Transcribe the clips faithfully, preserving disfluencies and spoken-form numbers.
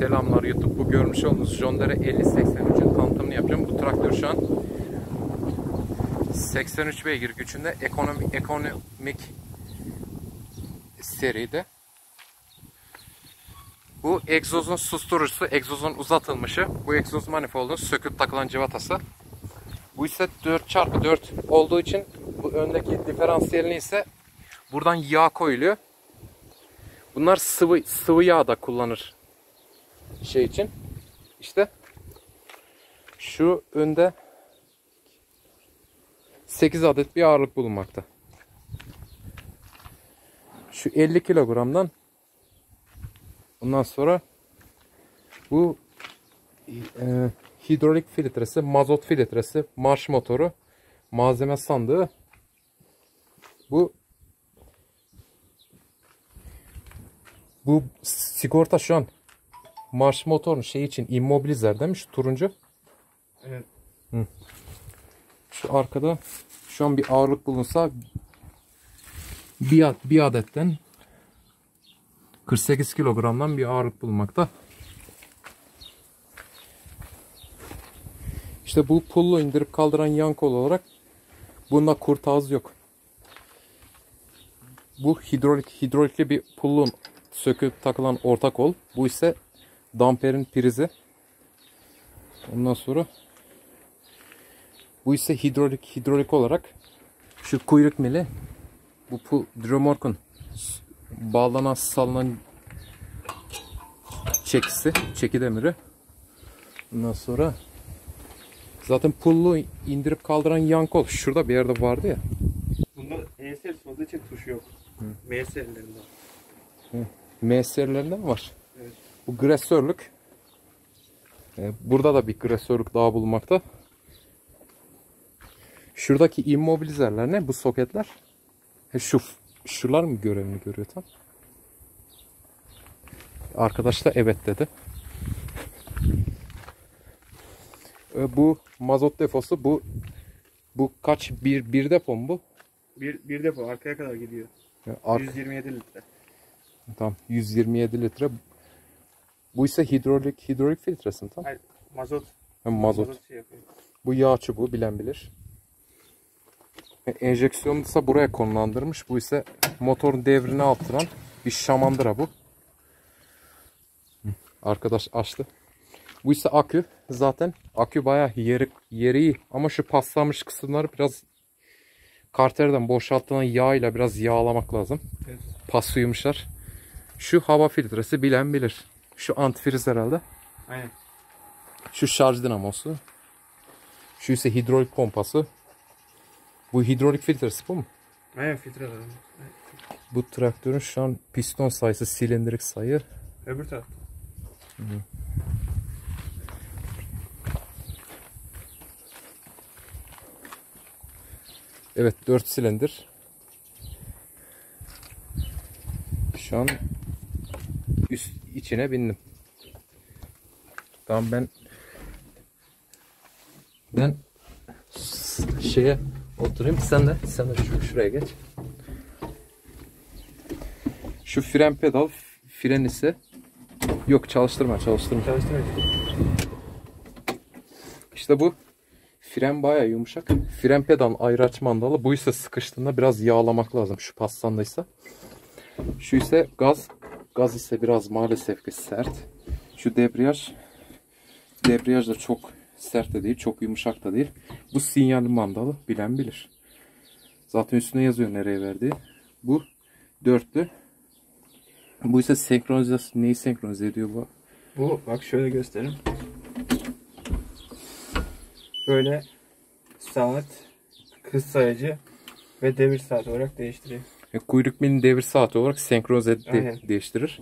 Selamlar YouTube. Bu görmüş olduğunuz John Deere elli seksen üçün tanıtımını yapacağım. Bu traktör şu an seksen üç beygir gücünde ekonomik, ekonomik seride. Bu egzozun susturucusu, egzozun uzatılmışı. Bu egzoz manifoldun söküp takılan cıvatası. Bu ise dört çarpı dört olduğu için bu öndeki diferansiyelini ise buradan yağ koyuluyor. Bunlar sıvı sıvı yağ da kullanır şey için. İşte şu önde sekiz adet bir ağırlık bulunmakta. Şu elli kilogramdan ondan sonra bu e, hidrolik filtresi, mazot filtresi, marş motoru, malzeme sandığı, bu bu sigorta şu an marş motorun şey için immobilizer demiş, turuncu. Evet. Hı. Şu arkada şu an bir ağırlık bulunsa bir, bir adetten kırk sekiz kilogramdan bir ağırlık bulunmakta. İşte bu pullu indirip kaldıran yan kol olarak bunda kurt ağzı yok. Bu hidrolik hidrolikli bir pullun söküp takılan orta kol. Bu ise damperin prizi. Ondan sonra bu ise hidrolik hidrolik olarak şu kuyruk mili, bu pul dromorkun bağlanan salınan çekisi, çeki demiri. Ondan sonra zaten pullu indirip kaldıran yan kol şurada bir yerde vardı ya. Bunda E serisi olduğu için tuş yok. Hı. M serilerinde var. M serilerinde mi var? Evet. Bu gresörlük. Burada da bir gresörlük daha bulunmakta. Şuradaki immobilizerler ne? Bu soketler. Şu şular mı görevini görüyor tam? Arkadaş da evet dedi. Bu mazot deposu, bu bu kaç bir bir depo mu bu? Bir, bir depo arkaya kadar gidiyor. Ark yüz yirmi yedi litre. Tamam, yüz yirmi yedi litre. Bu ise hidrolik hidrolik filtresi mi tam? Hayır, mazot. Ha, mazot. mazot şey Bu yağ çubuğu, bilen bilir. Enjeksiyonu ise buraya konumlandırmış. Bu ise motorun devrini artıran bir şamandıra bu. Arkadaş açtı. Bu ise akü. Zaten akü bayağı yeri, yeri iyi. Ama şu paslanmış kısımları biraz karterden boşaltılan yağ ile biraz yağlamak lazım. Evet. Paslıyormuşlar. Şu hava filtresi, bilen bilir. Şu antifriz herhalde. Aynen. Şu şarj dinamosu. Şu ise hidrolik pompası. Bu hidrolik filtresi bu mu? Aynen, filtre var. Bu traktörün şu an piston sayısı, silindirik sayı. Öbür taraf. Hı hı. Evet, dört silindir. Şu an üst içine bindim. Tamam, ben ben şeye oturayım, sen de sen de şu, şuraya geç. Şu fren pedal, fren ise yok, çalıştırma çalıştırma. Çalıştırma. İşte bu fren bayağı yumuşak. Fren pedalın ayraç mandalı. Bu ise sıkıştığında biraz yağlamak lazım. Şu paslandaysa. Şu ise gaz. Gaz ise biraz maalesef ki sert. Şu debriyaj. Debriyaj da çok sert de değil, çok yumuşak da değil. Bu sinyal mandalı, bilen bilir. Zaten üstüne yazıyor nereye verdiği. Bu dörtlü. Bu ise senkronizasyon. Neyi senkronize ediyor bu? Bu bak, şöyle göstereyim. Böyle saat, hız sayacı ve devir saati olarak değiştiriyor. E, kuyruk milin devir saati olarak senkronize de değiştirir.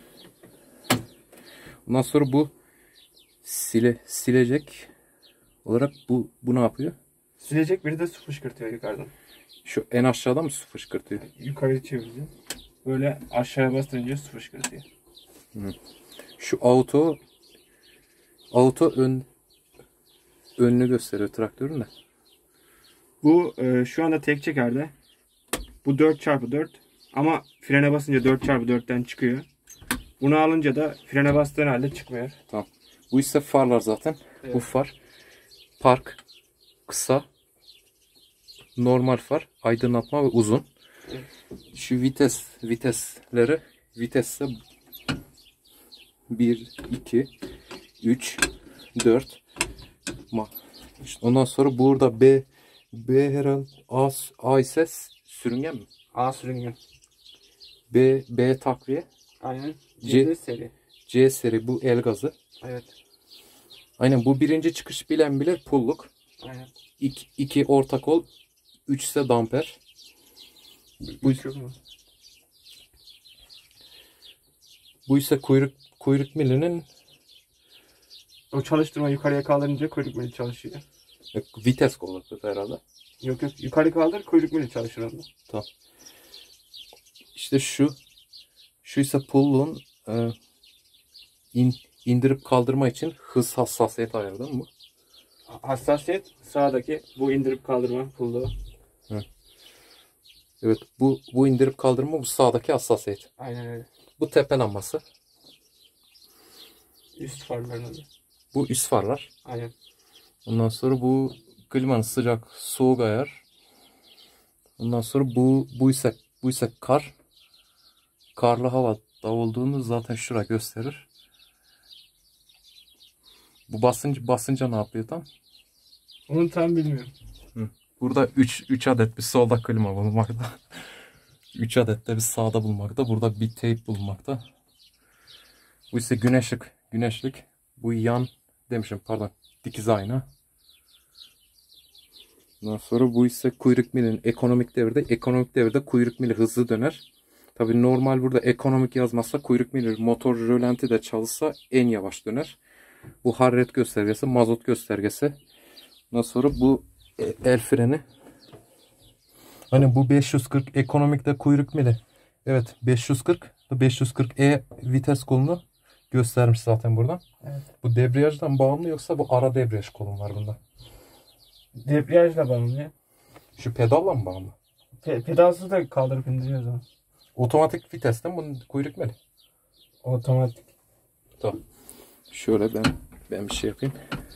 Ondan sonra bu sile silecek olarak bu bu ne yapıyor? Silecek, biri de su fışkırtıyor yukarıdan. Şu en aşağıda mı su fışkırtıyor? Yukarı çeviriyor. Böyle aşağıya bastırınca su fışkırtıyor. Hı. Şu auto auto ön önünü gösteriyor traktörün de. Bu e, şu anda tek çekerde. Bu dört çarpı dört ama frene basınca dört çarpı dörtten çıkıyor. Bunu alınca da frene bastığın halde çıkmıyor. Tamam. Bu ise farlar zaten. Evet. Bu far park, kısa, normal far, aydınlatma ve uzun. Evet. Şu vites vitesleri vitesse bir, iki, üç, dört. İşte ondan sonra burada B B herhalde A, A ise sürüngen mi? A sürüngen. B B takviye. Aynen. C, C seri. C seri bu el gazı. Evet. Aynen bu birinci çıkış bilen bilir pulluk. Aynen. İki, iki orta kol. Üç ise damper. Bu, mu? bu ise kuyruk kuyruk milinin O çalıştırma yukarıya kaldırınca kuyruk mili çalışıyor. vites kolu herhalde. Yok yok yukarı kaldır kuyruk mili çalışır onda. Tamam. İşte şu şu ise pulluğun e, in, indirip kaldırma için hız hassasiyet ayarı değil mi bu? Hassasiyet sağdaki bu indirip kaldırma pulluğu. Evet bu bu indirip kaldırma bu sağdaki hassasiyet. Aynen öyle. Bu tepe lambası. Üst farlarında. Bu üst farlar. Aynen. Ondan sonra bu klimanın sıcak soğuk ayar. Ondan sonra bu bu ise bu ise kar. Karlı havada olduğunu zaten şura gösterir. Bu basınca basınca ne yapıyor tam? Onu tam bilmiyorum. Hı. Burada üç üç adet bir solda klima bulunmakta. üç adet de bir sağda bulunmakta. Burada bir teyp bulunmakta. Bu ise güneşlik, güneşlik. Bu yan demişim pardon. Dikiz ayna. Ondan sonra bu ise kuyruk milinin ekonomik devirde. Ekonomik devirde kuyruk mili hızlı döner. Tabi normal burada ekonomik yazmazsa kuyruk mili motor rölanti de çalışsa en yavaş döner. Bu hararet göstergesi, mazot göstergesi. Ondan sonra bu el freni. Hani bu beş yüz kırk ekonomikte kuyruk mili. Evet beş yüz kırk. beş yüz kırk E vites kolunu göstermiş zaten buradan. Evet. Bu debriyajdan bağımlı yoksa bu ara debriyaj kolun var bunda? Debriyajla bağımlı. Şu pedalla mı bağımlı? Pe pedalsız da kaldırıp indiriyoruz ama. Otomatik vitesten bunun kuyruk mili. Otomatik. Tamam. Şöyle ben ben bir şey yapayım.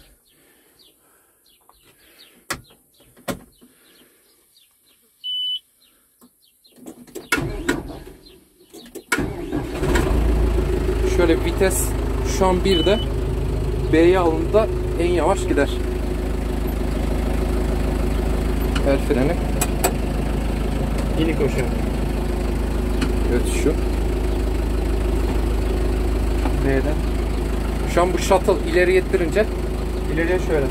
Şöyle vites şu an birde B'ye alındığında en yavaş gider. El freni. Yeni koşu. Evet şu. B'den. Şu an bu shuttle ileri yettirince İleriye şöyle.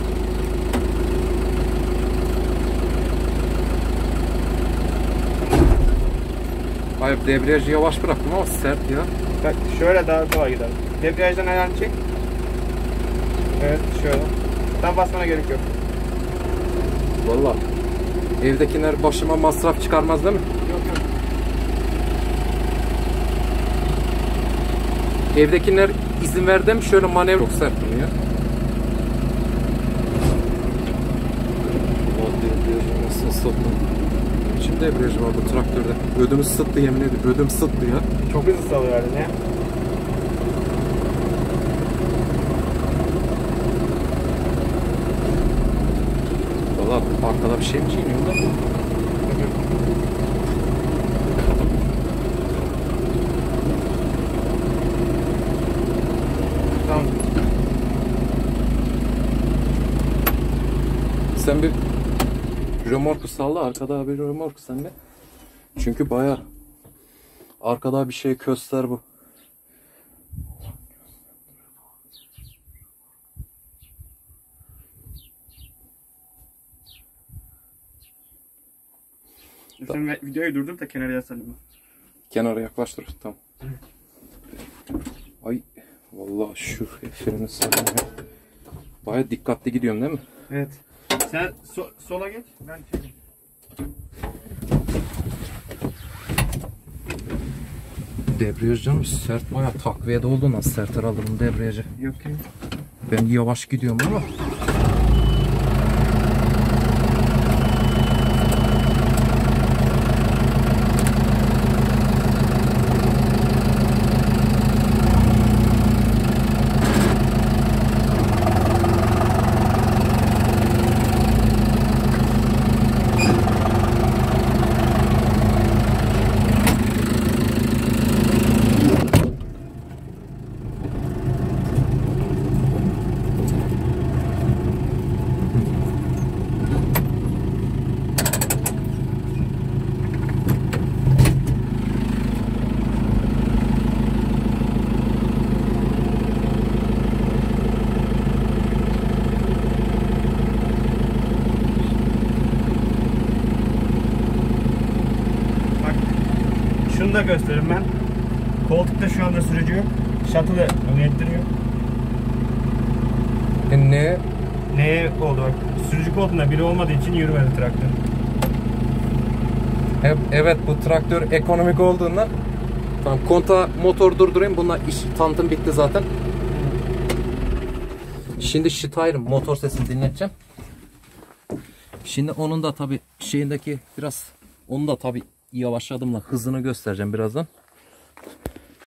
hayır debriyajı yavaş bıraktım ama sert ya. Bak şöyle daha kolay gider. Debriyajdan ayağını çek. Evet şöyle. Tam basmana gerek yok. Vallahi evdekiler başıma masraf çıkarmaz değil mi? Yok yok. Evdekiler izin verdi mi şöyle manevra çok sert bunu ya. Debriyajı nasıl ısıttım. İçim debriyajı var bu traktörde. Ödümü sıttı yemin ediyorum. Ödüm sıttı ya. Çok hızlı salıyor herhalde ya. Valla arkada bir şey mi çiğniyor da? Tamam. Sen bir römorku salla. Arkada bir römorku sen de. Çünkü baya arkada bir şey göster bu. Sen videoyu durdur da kenara yasalım. Kenara yaklaştır. Tamam. Ay vallahi şu freni sallam ya. Baya dikkatli gidiyorum değil mi? Evet. Sen so sola geç. Ben çekeyim. Debriyaj canım sert baya takviyede oldu nasıl sert herhalde bunun debriyajı. Yok ki. Ben yavaş gidiyorum ama. da gösteririm ben. Koltukta şu anda sürücü yok. Shuttle'ı onu ettiriyor. E ne? Neye oldu bak. Sürücü koltuğunda biri olmadığı için yürümedi traktör. E- Evet, bu traktör ekonomik olduğundan. Tamam, konta motor durdurayım. Bununla iş tanıtım bitti zaten. Şimdi Steyr motor sesini dinleteceğim. Şimdi onun da tabi şeyindeki biraz, onu da tabi yavaşladığımla hızını göstereceğim birazdan.